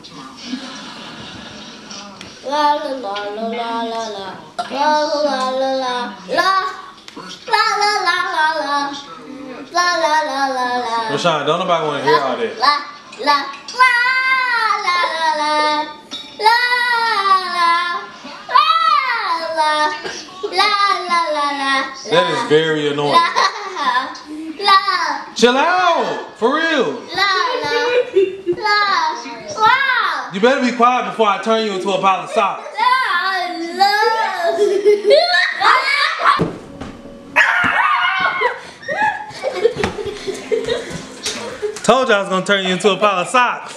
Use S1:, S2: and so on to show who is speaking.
S1: La la la la la la la la la la la la la la la la la la la.
S2: Rashawn, don't nobody want to hear all that.
S1: La la la la la la la la la la.
S2: That is very annoying.
S1: La.
S2: Chill out, for real.
S1: Wow.
S2: You better be quiet before I turn you into a pile of socks. Told you I was gonna turn you into a pile of socks.